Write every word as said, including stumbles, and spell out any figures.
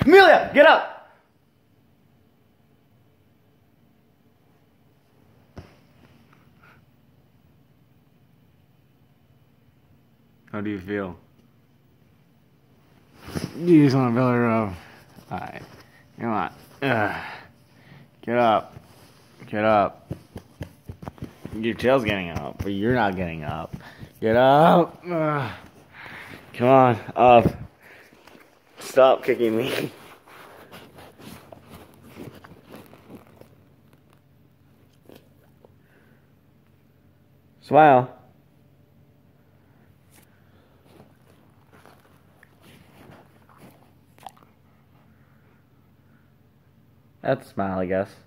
Amelia, get up! How do you feel? You just want to build her up. Alright. Come on. Ugh. Get up. Get up. Your tail's getting up, but you're not getting up. Get up. Ugh. Come on. Up. Stop kicking me. Smile. That's a smile, I guess.